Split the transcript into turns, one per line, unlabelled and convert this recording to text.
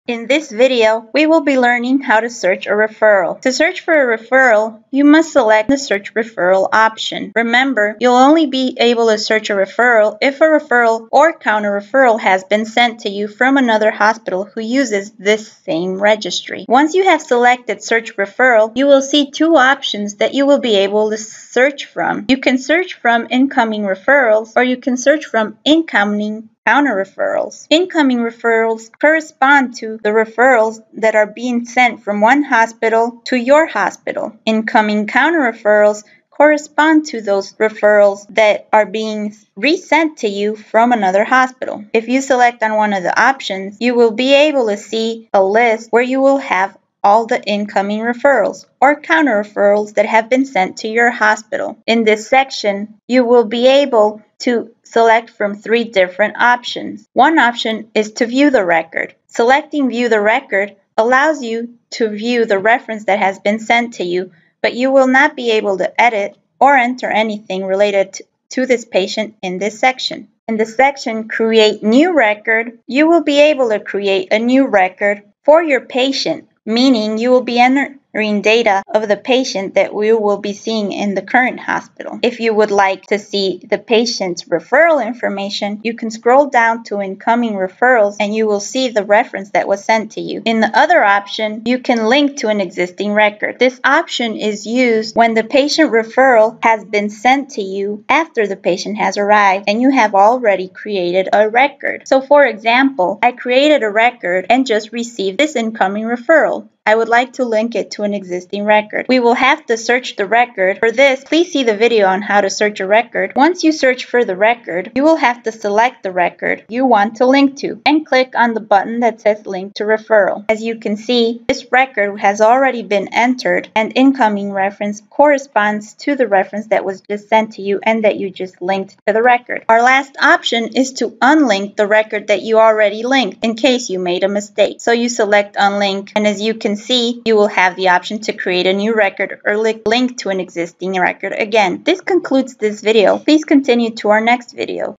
In this video, we will be learning how to search a referral. To search for a referral, you must select the Search Referral option. Remember, you'll only be able to search a referral if a referral or counter-referral has been sent to you from another hospital who uses this same registry. Once you have selected Search Referral, you will see two options that you will be able to search from. You can search from incoming referrals, or you can search from incoming counter-referrals. Incoming referrals correspond to the referrals that are being sent from one hospital to your hospital. Incoming counter-referrals correspond to those referrals that are being resent to you from another hospital. If you select on one of the options, you will be able to see a list where you will have all the incoming referrals or counter referrals that have been sent to your hospital. In this section, you will be able to select from three different options. One option is to view the record. Selecting View the Record allows you to view the reference that has been sent to you, but you will not be able to edit or enter anything related to this patient in this section. In the section Create New Record, you will be able to create a new record for your patient, meaning you will be entering data of the patient that we will be seeing in the current hospital. If you would like to see the patient's referral information, you can scroll down to incoming referrals and you will see the reference that was sent to you. In the other option, you can link to an existing record. This option is used when the patient referral has been sent to you after the patient has arrived and you have already created a record. So for example, I created a record and just received this incoming referral. I would like to link it to an existing record. We will have to search the record. For this, please see the video on how to search a record. Once you search for the record, you will have to select the record you want to link to and click on the button that says Link to Referral. As you can see, this record has already been entered and incoming reference corresponds to the reference that was just sent to you and that you just linked to the record. Our last option is to unlink the record that you already linked in case you made a mistake. So you select Unlink, and as you can see, you will have the option to create a new record or link to an existing record again. This concludes this video. Please continue to our next video.